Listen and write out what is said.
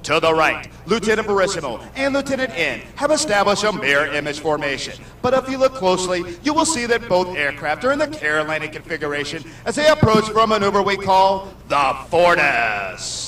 To the right, Lieutenant Verissimo and Lieutenant Ind have established a mirror image formation. But if you look closely, you will see that both aircraft are in the Carolina configuration as they approach for a maneuver we call the Fortress.